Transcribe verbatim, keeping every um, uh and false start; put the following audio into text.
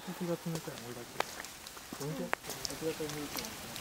先が冷たい俺だけ。どんじゃ、先が冷たい。